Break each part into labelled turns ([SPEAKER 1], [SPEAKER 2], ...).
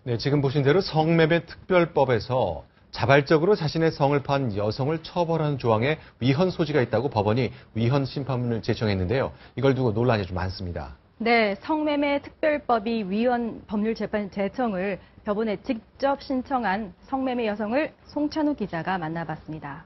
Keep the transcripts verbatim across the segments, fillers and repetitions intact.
[SPEAKER 1] 네, 지금 보신 대로 성매매 특별법에서 자발적으로 자신의 성을 판 여성을 처벌하는 조항에 위헌 소지가 있다고 법원이 위헌 심판문을 제청했는데요. 이걸 두고 논란이 좀 많습니다.
[SPEAKER 2] 네, 성매매 특별법이 위헌 법률 재판 제청을 법원에 직접 신청한 성매매 여성을 송찬우 기자가 만나봤습니다.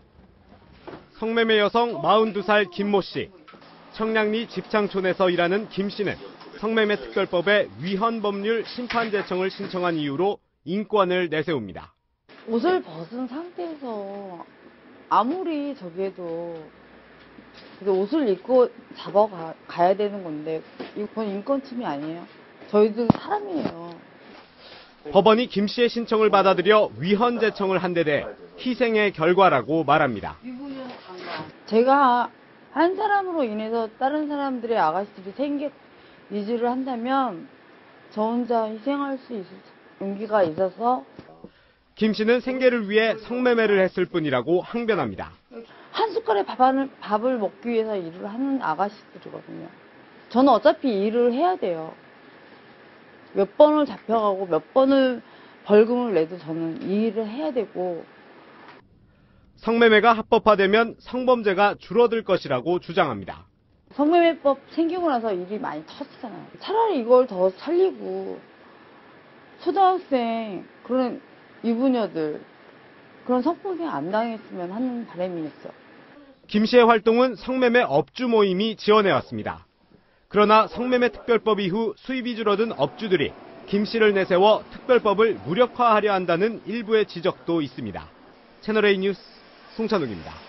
[SPEAKER 3] 성매매 여성 마흔두 살 김모 씨. 청량리 집창촌에서 일하는 김 씨는 성매매 특별법의 위헌 법률 심판 제청을 신청한 이유로 인권을 내세웁니다.
[SPEAKER 4] 옷을 벗은 상태에서 아무리 저기해도 옷을 입고 잡아가야 되는 건데 이건 인권 침해 아니에요? 저희도 사람이에요.
[SPEAKER 3] 법원이 김 씨의 신청을 받아들여 위헌 제청을 한 데 대해 희생의 결과라고 말합니다.
[SPEAKER 4] 제가 한 사람으로 인해서 다른 사람들의 아가씨들이 생계 유지를 한다면 저 혼자 희생할 수 있을 용기가 있어서
[SPEAKER 3] 김 씨는 생계를 위해 성매매를 했을 뿐이라고 항변합니다.
[SPEAKER 4] 한 숟갈의 밥을, 밥을 먹기 위해서 일을 하는 아가씨들이거든요. 저는 어차피 일을 해야 돼요. 몇 번을 잡혀가고 몇 번을 벌금을 내도 저는 이 일을 해야 되고.
[SPEAKER 3] 성매매가 합법화되면 성범죄가 줄어들 것이라고 주장합니다.
[SPEAKER 4] 성매매법 생기고 나서 일이 많이 터지잖아요. 차라리 이걸 더 살리고 초등학생 그런 유부녀들 그런 성폭행 안 당했으면 하는 바람이었어요.
[SPEAKER 3] 김 씨의 활동은 성매매 업주 모임이 지원해왔습니다. 그러나 성매매 특별법 이후 수입이 줄어든 업주들이 김 씨를 내세워 특별법을 무력화하려 한다는 일부의 지적도 있습니다. 채널A 뉴스 송찬욱입니다.